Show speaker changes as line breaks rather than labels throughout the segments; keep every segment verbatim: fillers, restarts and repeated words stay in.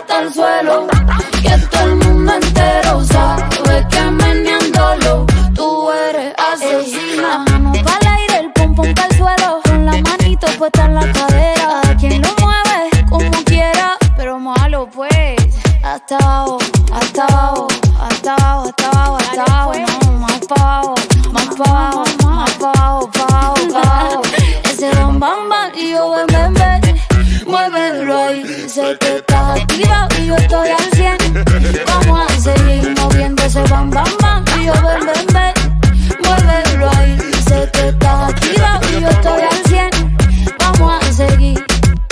hasta el suelo. Que todo el mundo entero sabe que meneándolo tú eres asesina.
Mano pa'l aire, el pum pum pa'l suelo. Con la manito puesta en la cadera. Quien lo mueve como quiera, pero malo pues. Hasta abajo, hasta abajo, hasta abajo, hasta abajo, hasta abajo. No, más pa' abajo, más pa' abajo, más pa' abajo, pa' abajo, pa' abajo. Ese bam bam bam y yo ven ven ven. Muévelo ahí, sé que estás activa y yo estoy al cien. Vamos a seguir moviendo ese bam bam bam y yo ven ven ven. Muévelo ahí, sé que estás activa y yo estoy al cien. Vamos a seguir.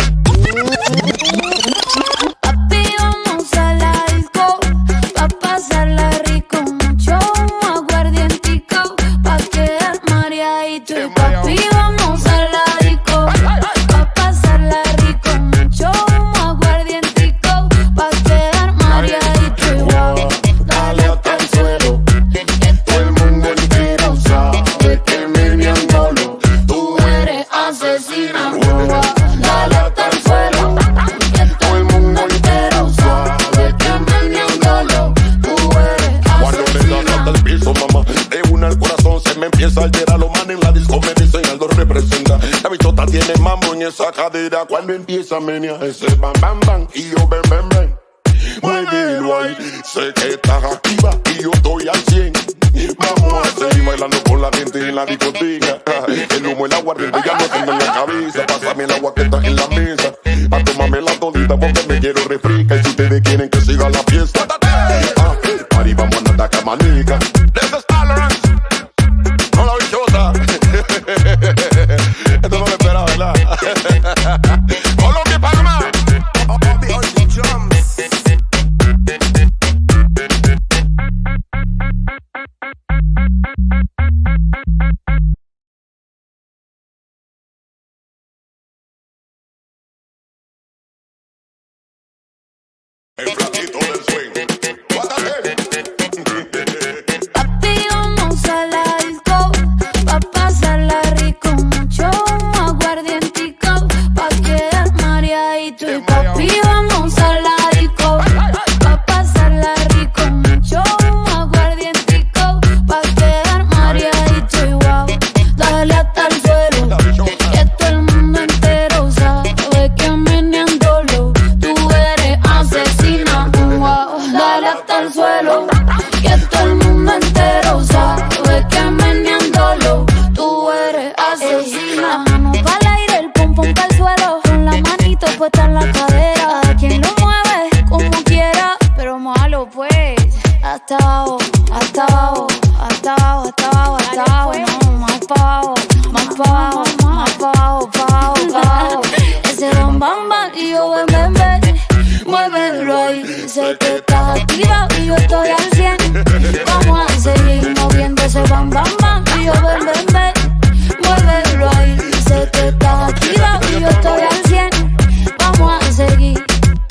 Papi, vamos a la disco, pa' pasarla rico. Mucho humo, aguardientico, pa' quedar mareadito. Y papi, vamos a la disco, pa' pasarla rico. Mucho humo, aguardientico, pa' quedar mareadito. Y wow,
dale hasta el suelo, que todo el mundo entero sabe que meneándolo tú eres asesina.
wow, dale hasta el suelo. Que todo el mundo entero sabe que meneándolo tú eres
Cuando le das hasta el piso, mamá, de una al corazón se me empieza a alterar. Los manes en la disco me dicen algo representa. La bichota tiene mambo en esa cadera. Cuando empieza a menear ese bam bam bam y yo ven ven ven. Muévelo ahí, sé que estás activa y yo estoy al cien. Vamos a seguir bailando con la gente en la discoteca. El humo, el aguardiente ya no tengo en la cabeza. Pásame el agua que está en la mesa, pa' tomarme la todita porque me quiero refrescar. Y si ustedes quieren que siga la fiesta, ah, party, vamos a andar camanica. This is tolerance, no la bichota. Esto no lo esperaba, ¿verdad? Colombia y Panamá. El flaquito del swing. What the hell?
papi, vamos a la disco, pa' pasarla rico. Mucho humo, aguardientico, pa' quedar mareadito. Y papi, vamos a la disco, pa' pasarla rico. Mucho humo, aguardientico, pa' quedar mareadito. Y wow, dale hasta el suelo, que todo el mundo entero sabe que meneándolo tú eres asesina. Wow, dale hasta el suelo, que todo el mundo entero sabe que meneándolo tú eres asesina. Mano pa'l aire, el pum pum pa'l suelo. Con la manito puesta en la cadera. Quien lo mueve como quiera, pero malo pues. Hasta abajo, hasta abajo, hasta abajo, hasta abajo, hasta abajo. No, más pa' abajo, más pa' abajo, más pa' abajo, pa' abajo, pa' abajo. Ese bam bam bam y yo ven ven ven. Muévelo ahí, sé que estás activa y yo estoy al cien. Vamos a seguir moviendo ese bam bam bam y yo ven ven ven. Muévelo ahí, sé que estás activa y yo estoy al cien. Vamos a seguir.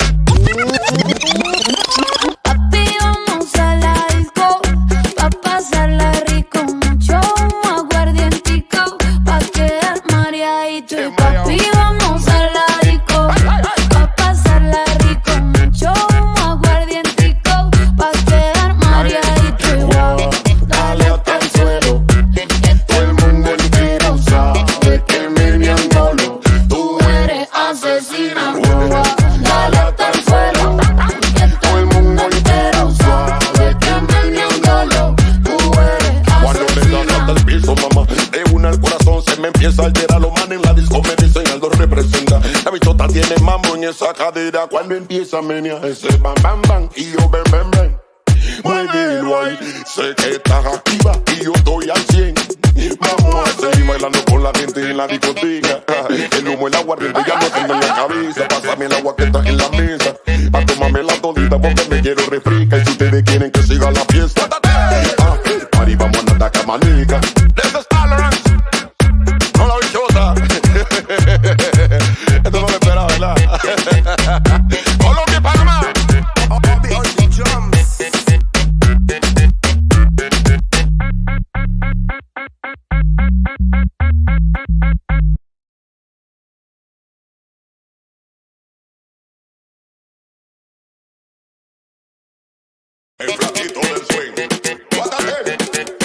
Papi, vamos a la disco, pa' pasarla rico. Mucho humo, aguardientico, pa' quedar mareadito. Y papi, vamos a la disco, pa' pasarla rico. Mucho humo, aguardientico, pa' quedar mareadito. Y wow,
Dale hasta el suelo, que todo el mundo entero sabe que meneándolo tú eres asesina.
dale hasta el suelo, que todo el mundo entero sabe que meneándolo tú eres
Cuando le das hasta el piso, mamá, de una al corazón se me empieza a alterar. Los manes en la disco me dicen algo representa. La bichota tiene mambo en esa cadera. Cuando empieza a menear ese bam bam bam y yo ven ven ven. Muévelo ahí, sé que estás activa y yo estoy al cien. Vamos a seguir bailando con la gente en la discoteca. El humo, el aguardiente ya no tengo en la cabeza. Pásame el agua que está en la mesa, pa' tomarme la todita porque me quiero refrescar. Y si ustedes quieren que siga la fiesta, ah, party, vamos a andar camanica. This is tolerance, no la bichota. Esto no lo esperaba, ¿verdad? Colombia y Panamá. El flaquito del swing. Guárdate.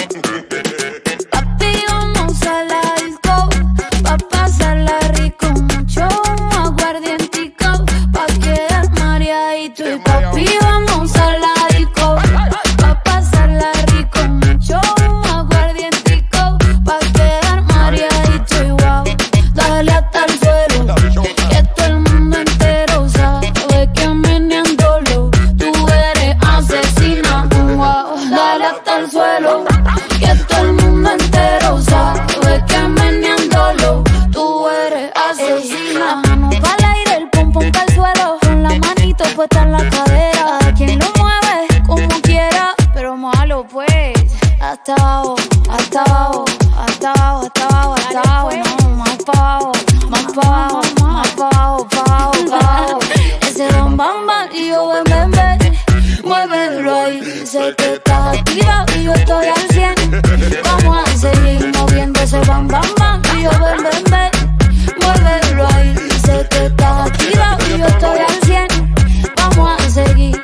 Papi, vamos a la disco, pa' pasarla rico, mucho aguardientico, pa' quedar mareadito. Y papi, vamos a la disco, pa' pasarla rico, mucho aguardientico, pa' quedar mareadito. Y wow, dale hasta el suelo, que todo el mundo entero sabe que meneándolo tú eres asesina. Wow, dale hasta el suelo, que todo el mundo entero sabe que meneándolo tú eres asesina. La mano pa'l aire, el pum pum pa'l suelo, con la manito puesta en la cadera. Quien lo mueve como quiera, pero malo pues. Hasta abajo, hasta abajo, hasta abajo, hasta abajo, hasta abajo, no, más pa' abajo, más pa' abajo, más pa' abajo, pa' abajo, pa' abajo. Ese bam bam bam y yo ven ven ven, muévelo ahí, sé que estás activa y yo estoy al cien. Vamos a seguir moviendo ese bam bam bam y yo ven ven ven, muévelo ahí, sé que estás activa y yo estoy al cien. Vamos a seguir.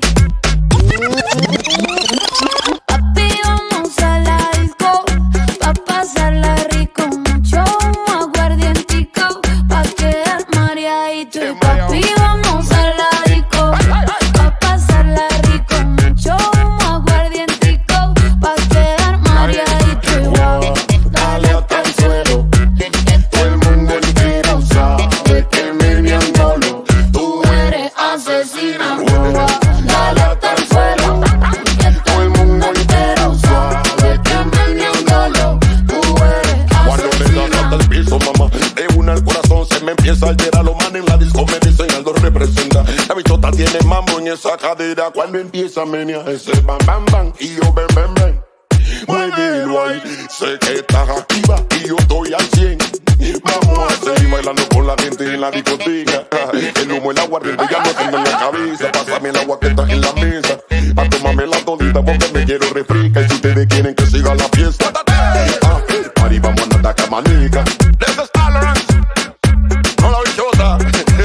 Papi, vamos a la disco, pa' pasarla rico, mucho aguardientico, pa' quedar mareadito. Y papi, vamos a la disco, pa' pasarla rico, mucho aguardientico, pa' quedar mareadito. Y wow,
Dale hasta el suelo, que todo el mundo entero sabe que meneándolo tú
eres asesina.
Wow,
Dale hasta el suelo, que todo el mundo entero sabe que meneándolo tú eres
Cuando le das hasta
asesina.
el piso, mamá, de una al corazón se me empieza a alterar. Los manes en la disco me dicen Aldo representa. La bichota tiene mambo en esa cadera. Cuando empieza a menear ese bam bam bam y yo ven ven ven, muévelo ahí, sé que estás activa y yo estoy al cien. Vamos a seguir bailando con la gente en la discoteca. El humo, el aguardiente ya no tengo en la cabeza. Pásame el agua que está en la mesa, pa' tomarme la todita porque me quiero refrescar. Y si ustedes quieren que siga la fiesta, ah, party, vamos a andar camanica. This is tolerance. No la bichota.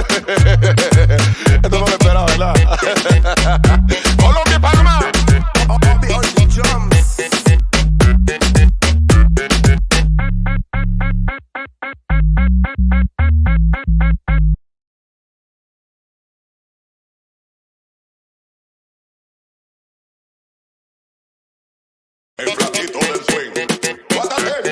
Esto no lo esperaba, ¿verdad? Colombia y Panamá. El flaquito del swing. Guárdate.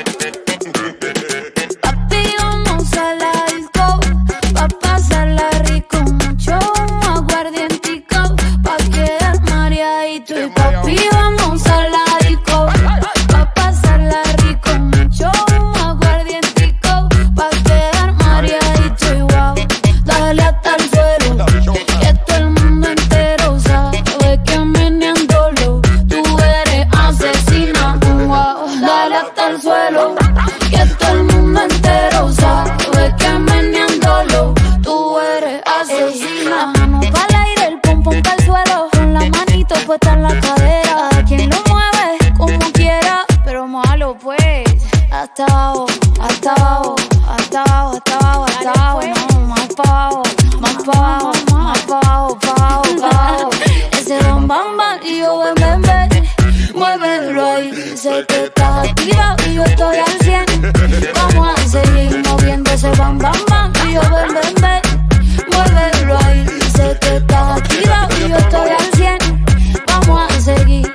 Papi, vamos a la disco, pa' pasarla rico, mucho aguardientico, pa' quedar mareadito. Y papi, vamos a la disco, pa' pasarla rico, mucho aguardientico, pa' quedar mareadito. Y wow, dale hasta el suelo, que todo el mundo entero sabe que meneándolo tú eres asesina. Wow, dale hasta el suelo, que todo el mundo entero sabe que meneándolo tú eres asesina. La mano pa'l aire, el pum pum pa'l suelo, con la manito puesta en la cadera. Quien lo mueve como quiera, pero malo pues. Hasta abajo, hasta abajo, hasta abajo, hasta abajo, hasta abajo, no, más pa' abajo, más pa' abajo, más pa' abajo, pa' abajo, pa' abajo. Ese bam bam bam y yo ven ven ven, muévelo ahí, sé que estás activa y yo estoy al cien. Vamos a seguir moviendo ese bam bam bam y yo ven ven ven, muévelo ahí, sé que estás activa y yo estoy al cien. Vamos a seguir.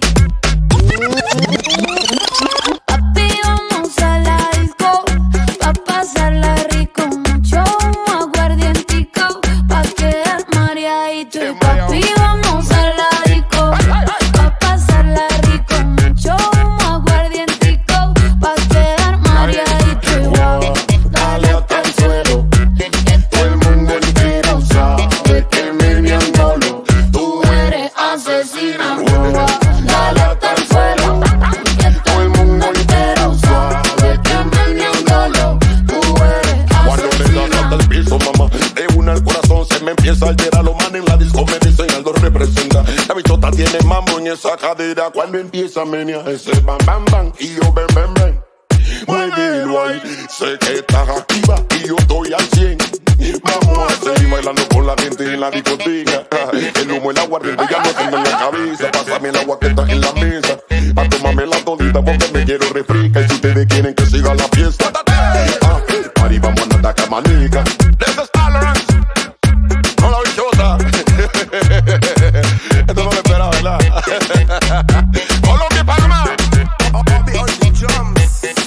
Papi, vamos a la disco, pa' pasarla rico, mucho aguardientico, pa' quedar mareadito. Y papi, vamos a la disco, pa' pasarla rico, mucho aguardientico, pa' quedar mareadito. Y wow,
Dale hasta el suelo, que todo el mundo entero sabe que meneándolo tú
eres asesina. Wow, dale hasta el suelo, que todo el mundo entero sabe que meneándolo tú eres
Cuando le das hasta
asesina.
el piso, mamá, de una al corazón se me empieza a alterar. Los manes en la disco me dicen Aldo representa. La bichota tiene mambo en esa cadera. Cuando empieza a menear ese bam bam bam y yo ven ven ven, muévelo ahí, sé que estás activa y yo estoy al cien. Vamos a seguir bailando con la gente en la discoteca. El humo, el aguardiente ya no tengo en la cabeza. Pásame el agua que está en la mesa, pa' tomarme la todita porque me quiero refresca. Y si ustedes quieren que siga la fiesta, ah, Mari, vamos a andar camanica. This is tolerance. No la bichota. Esto no lo esperaba, ¿verdad? Colombia, Panamá.
Bobby on the drums.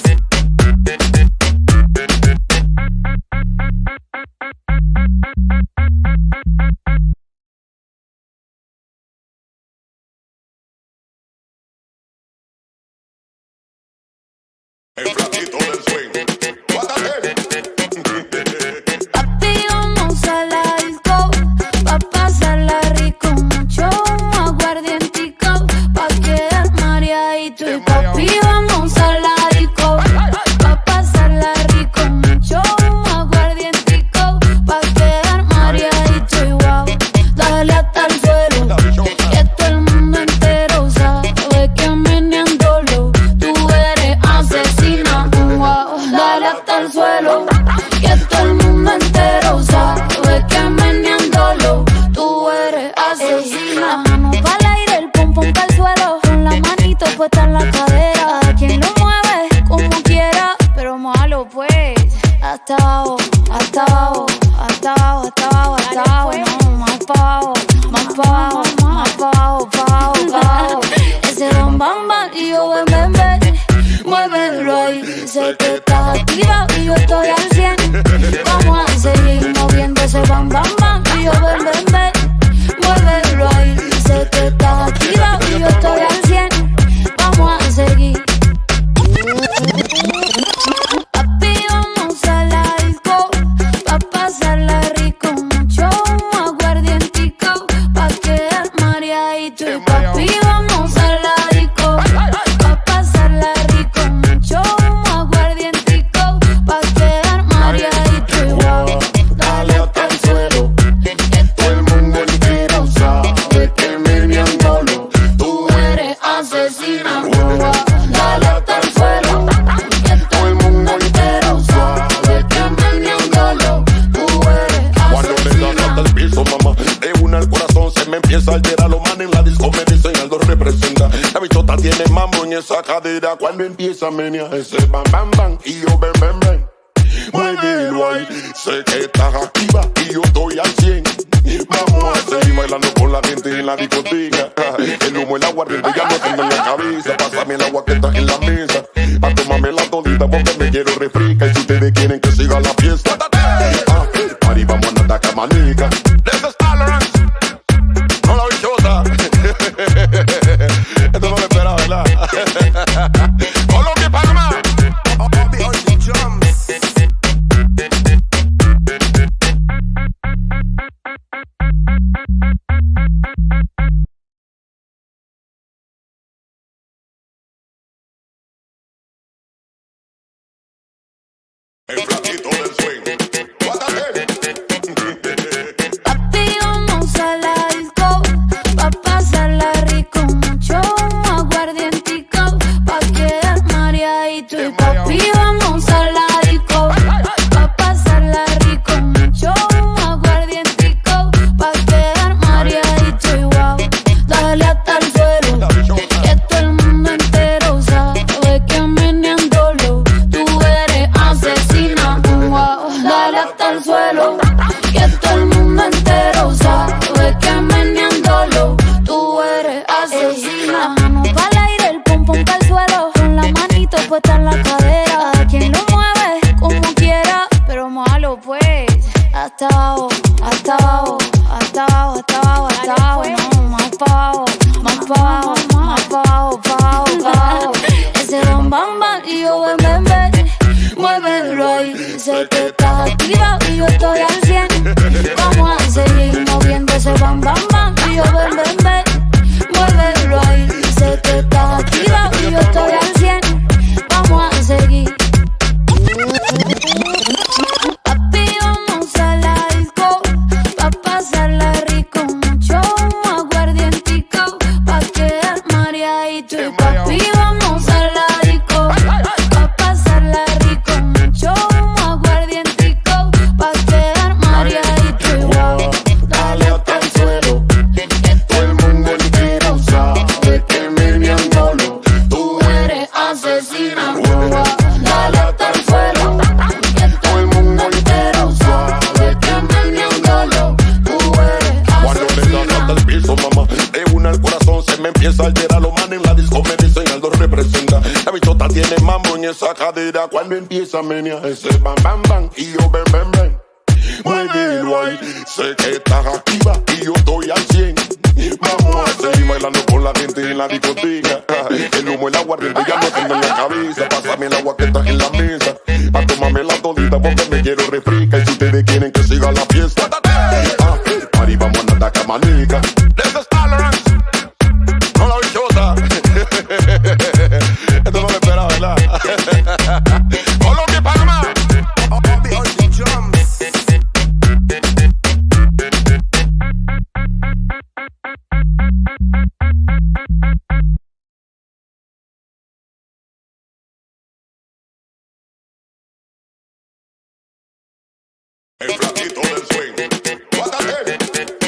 El flaquito del swing. Guárdate.
Papi, vamos a la disco, pa' pasarla rico, mucho aguardientico, pa' quedar mareadito. Y papi, vamos a la disco, pa' pasarla rico, mucho aguardientico, pa' quedar mareadito. Y wow, dale hasta el suelo, que todo el mundo entero sabe que meneándolo tú eres asesina. Wow, dale hasta el suelo, que todo el mundo entero sabe que meneándolo tú eres asesina. Mano pa'l aire, el pum pum pa'l suelo, con la manito puesta en la cadera. Quien lo mueve como quiera, pero malo pues. Hasta abajo, hasta abajo, hasta abajo, hasta abajo, hasta abajo, no, más pa' abajo, más pa' abajo, más pa' abajo, pa' abajo, pa' abajo. Ese bam bam bam y yo ven ven ven, muévelo ahí, sé que estás activa y yo estoy al cien. Vamos a seguir moviendo ese bam bam bam y yo ven ven ven, muévelo ahí, sé que estás activa y yo estoy al cien. Vamos a seguir. Papi, vamos a la disco, pa' pasarla rico, mucho aguardientico, pa' quedar mareadito. Y papi, vamos a la disco, pa' pasarla rico, mucho aguardientico, pa' quedar mareadito. Y wow, dale hasta el suelo, que todo el mundo entero sabe que meneándolo tú eres asesina. Wow, dale hasta el suelo, que todo el mundo entero sabe que meneándolo tú eres
Cuando le dan hasta el piso, mamá, de una al corazón se me empieza a alterar. Los manes en la disco me dicen algo representa. La bichota tiene mambo en esa cadera. Cuando empieza a menear ese bam bam bam y yo ven ven ven, muévelo ahí, sé que estás activa y yo estoy al cien. Vamos a seguir bailando con la gente en la discoteca. El humo, el aguardiente ya no tengo en la cabeza. Pásame el agua que está en la mesa, pa' tomarme la todita porque me quiero refresca. Y si ustedes quieren que siga la fiesta, ah, Mari, vamos a andar camanica. This is tolerance. No la bichota. Esto no lo esperaba, ¿verdad? Colombia, Panamá.
Bobby on the drums.
El flaquito del swing. Guárdate. empieza a alterar los manes en la disco me dicen Aldo representa. La bichota tiene mambo en esa cadera cuando empieza a menear ese bam bam bam y yo ven ven ven. Muévelo ahí, sé que estás activa y yo estoy al cien. Vamos a seguir bailando con la gente en la discoteca. El humo, el aguardiente ya no tengo en la cabeza. Pásame el agua que está en la mesa pa' tomarme la todita porque me quiero refrescar. Y si ustedes quieren que siga la fiesta, ah, party vamos a andar camanica. This is tolerance. No la bichota. Esto no lo esperaba, ¿verdad? Colombia, Panamá.
Bobby on the drums.
El flaquito del swing. What the heck?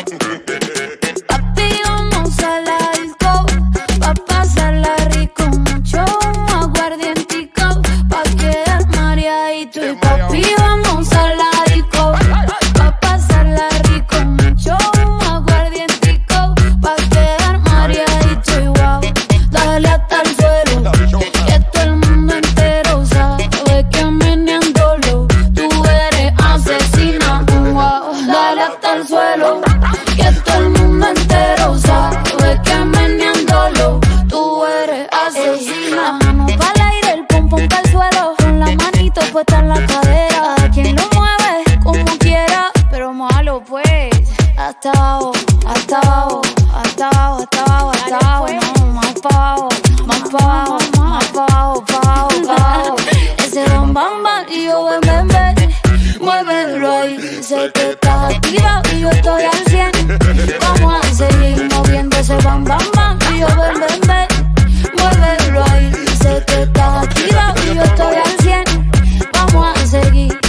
Papi, vamos a la disco, pa' pasarla rico, mucho aguardientico, pa' quedar mareadito. Y papi, vamos a la disco, pa' pasarla rico, mucho aguardientico, pa' quedar mareadito. Y wow, dale hasta el suelo, que todo el mundo entero sabe que meneándolo tú eres asesina. Wow, dale hasta el suelo, que todo el mundo entero sabe que meneándolo tú eres asesina. Mano pa'l aire, el pum pum pa'l suelo, con la manito puesta en la cadera. A quien lo mueve como quiera, pero malo pues. Hasta abajo, hasta abajo, hasta abajo, hasta abajo, hasta abajo. No, más pa' abajo, más pa' abajo, más pa' abajo, pa' abajo, pa' abajo. Ese bam bam bam y yo ven ven ven. Muévelo ahí, sé que estás activa y yo estoy al cien. Vamos a seguir moviendo ese bam bam bam y yo ven ven ven. Muévelo ahí, sé que estás activa y yo estoy al cien. Vamos a seguir.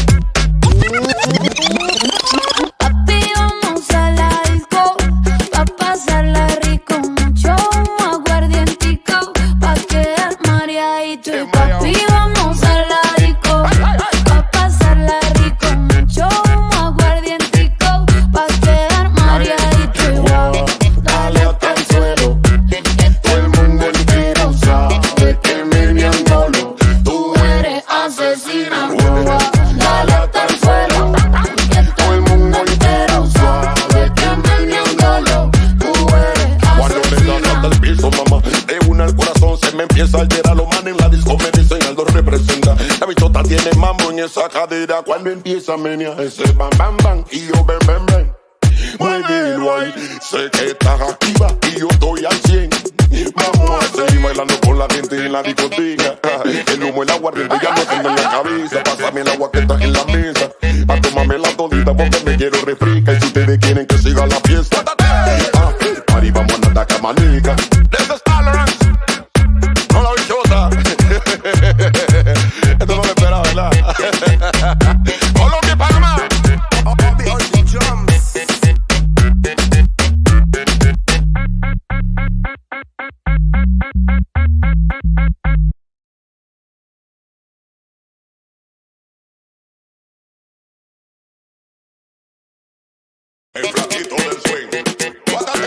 Papi, vamos a la disco, pa' pasarla rico, mucho aguardientico, pa' quedar mareadito. Y papi, vamos a la disco, pa' pasarla rico, mucho aguardientico, pa' quedar mareadito. Y wow, dale hasta el suelo, que todo el mundo entero sabe que meneándolo tú eres asesina. Wow, dale hasta el suelo, que todo el mundo entero sabe que meneándolo tú eres
Cuando le das hasta el piso, mamá, de una al corazón se me empieza a alterar los manes en la disco me dicen Aldo representa. La bichota tiene mambo en esa cadera cuando empieza a menear ese bam bam bam y yo ven ven ven. Muévelo ahí, sé que estás activa y yo estoy al cien. Vamos a seguir bailando con la gente en la discoteca. El humo, el aguardiente ya no tengo en la cabeza. Pásame el agua que está en la mesa pa' tomarme la todita porque me quiero refrescar. Y si ustedes quieren que siga la fiesta, ah, party vamos a andar camanica. This is tolerance. No la bichota. Esto no lo esperaba, ¿verdad? Colombia, Panamá.
Bobby on the drums.
El flaquito del swing. What the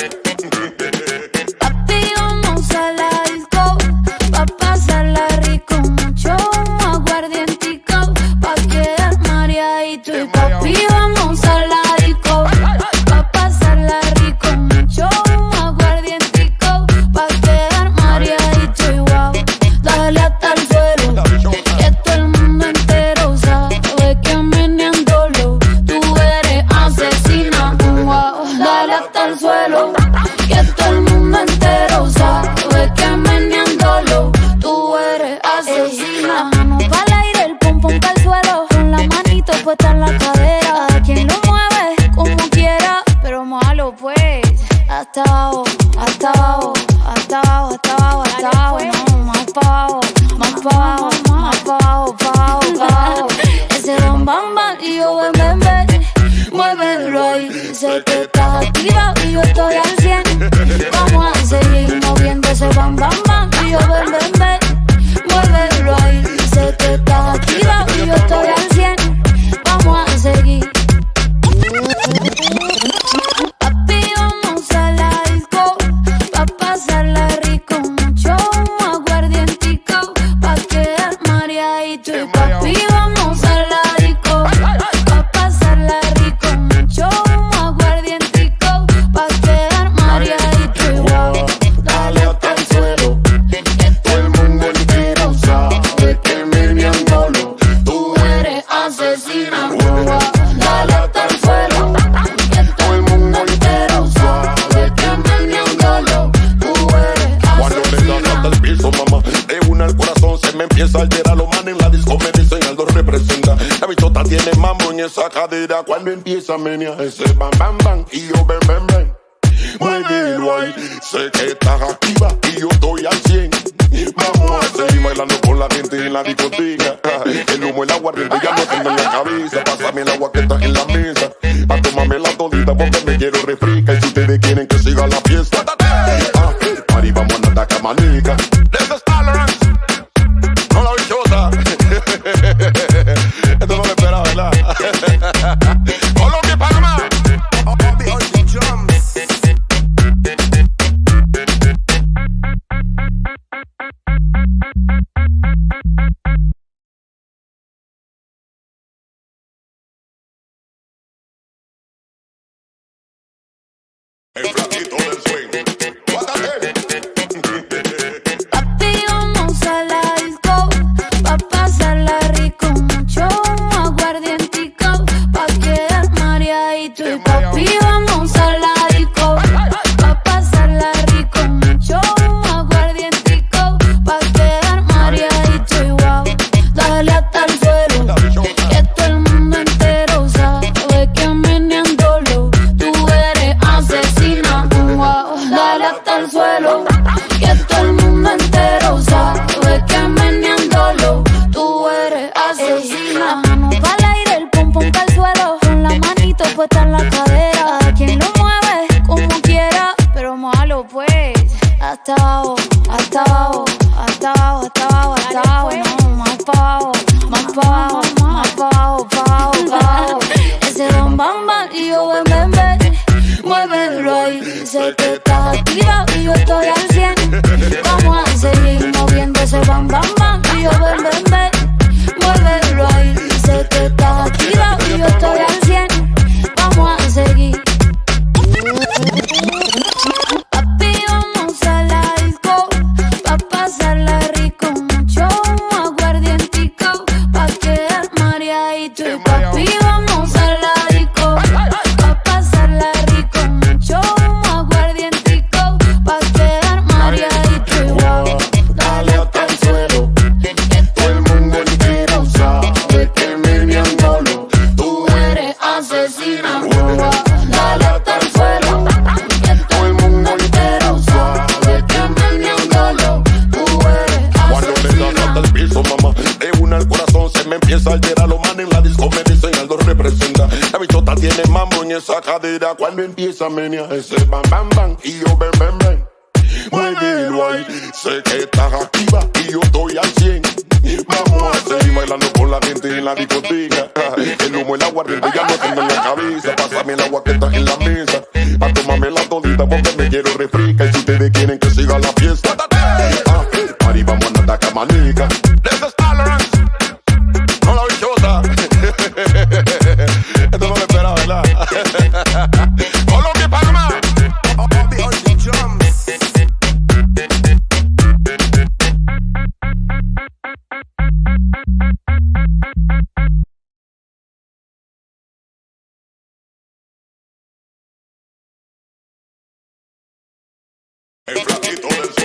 heck?
Papi, vamos a la disco, pa' pasarla rico, mucho aguardientico, pa' quedar mareadito. Y papi, vamos a la disco, pa' pasarla rico, mucho aguardientico, pa' quedar mareadito. Y wow, dale hasta el suelo, que todo el mundo entero sabe que meneándolo tú eres asesina. Wow, dale hasta el suelo, que todo el mundo entero sabe que meneándolo tú eres asesina. Mano pa'l aire, el pum pum pa'l suelo, con la manito puesta en la cadera. A quien lo mueve como quiera, pero malo pues. Hasta abajo, hasta abajo, hasta abajo, hasta abajo, hasta abajo. No, más pa' abajo, más pa' abajo, más pa' abajo, pa' abajo, pa' abajo. Ese bam bam bam y yo ven ven ven. Muévelo ahí, sé que estás activa y yo estoy al cien. Vamos a seguir moviendo ese bam bam bam y yo ven ven ven. Muévelo ahí, sé que estás activa y yo estoy al cien. Vamos a seguir. Papi, vamos a la disco, pa' pasar
empieza a alterar los manes en la disco me dicen Aldo representa. La bichota tiene mambo en esa cadera cuando empieza a menear ese bam bam bam y yo ven ven ven. Muévelo ahí, sé que estás activa y yo estoy al cien. Vamos a seguir bailando con la gente en la discoteca. El humo, el agua, ya no tengo en la cabeza. Pásame el agua que está en la mesa pa' tomarme la todita porque me quiero refrescar. Y si ustedes quieren que siga la fiesta, ah, party, vamos a andar camanica. This is tolerance. No la bichota. Esto no lo esperaba, ¿verdad? Colombia y Panamá.
Bobby on the drums.
El flaquito del swing. Guárdate.
Papi, vamos a la disco, pa' pasarla rico, mucho aguardientico, pa' quedar mareadito. Y papi, vamos a la disco, pa' pasarla rico, mucho aguardientico, pa' quedar mareadito. Y wow, dale hasta el suelo, que todo el mundo entero sabe que meneándolo tú eres asesina. Wow, dale hasta el suelo, que todo el mundo entero sabe que meneándolo tú eres asesina. Mano pa'l aire, el pum pum pa'l suelo, con la manito puesta en la cadera. Quien lo mueve como quiera, pero malo pues. Hasta abajo, hasta abajo, hasta abajo, hasta abajo, hasta abajo, no, más pa' abajo, más pa' abajo, más pa' abajo, pa' abajo, pa' abajo. Ese bam bam bam y yo ven ven ven, muévelo ahí, sé que estás activa y yo estoy al cien. Vamos a seguir moviendo ese bam bam bam y yo ven ven ven, muévelo ahí, sé que estás activa y yo estoy al cien. Vamos a seguir. Papi, vamos a la disco, pa' pasarla rico, mucho aguardientico, pa' quedar mareadito. Y papi, vamos a la disco, pa' pasarla rico, mucho aguardientico, pa' quedar mareadito. Y wow, dale hasta el suelo, que todo el mundo entero sabe que meneándolo tú eres asesina. Wow, dale hasta el suelo, que todo el mundo entero sabe que meneándolo tú eres
Cuando le das hasta
asesina.
el piso, mamá, de una al corazón se me empieza a alterar los manes en la disco me dicen Aldo representa. La bichota tiene mambo en esa cadera cuando empieza a menear ese bam bam bam y yo ven ven ven. Muévelo ahí, sé que estás activa y yo estoy al cien. Vamos a seguir bailando con la gente en la discoteca. El humo, el agua, ya no tengo en la cabeza. Pásame el agua que está en la mesa pa' tomarme la todita porque me quiero refrescar. Y si ustedes quieren que siga la fiesta, ah, party, vamos a andar camanica. This is tolerance. No la bichota. Esto no lo esperaba, ¿verdad? Colombia y Panamá.
Bobby on the drums.
El flaquito del